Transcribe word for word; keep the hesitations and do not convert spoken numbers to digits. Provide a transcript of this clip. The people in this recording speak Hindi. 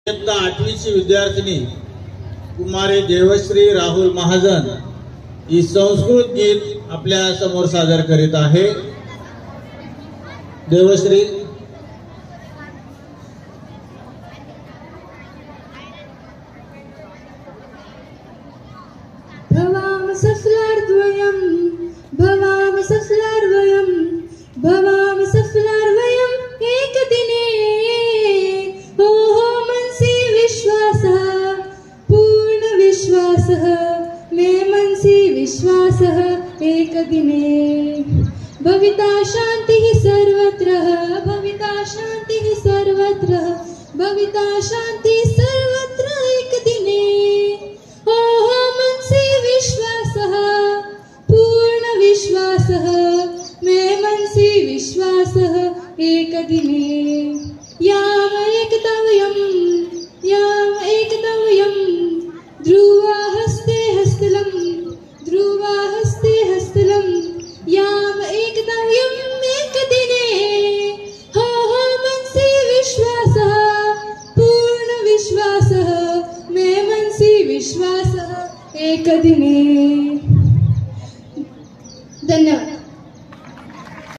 इयत्ता आठवीची विद्यार्थिनी कुमारी देवश्री राहुल महाजन ही संस्कृत गीत आपल्या समोर सादर करीत आहे। देवश्री भवाम सफलार्द्वयं भवाम सफलार्वयं भवाम सफलार्वयं एकदिने ओहो मनसि विश्वासः पूर्ण विश्वासः मे मनसि विश्वासः एकदिने भविता शान्तिः सर्वत्र भविता शान्तिः सर्वत्र भविता शान्तिः सर्वत्र एकदिने ओहो मनसि विश्वासः पूर्ण विश्वासः मे मनसि विश्वासः एकदिने याम एकतवयं याम एकतवयं ध्रुवा हस्ते हस्तलं ध्रुवा हस्ते हस्तलं याम एकतवयं एकदिने हो हो मनसि विश्वासः पूर्ण विश्वासः मे मनसि विश्वासः एकदिने।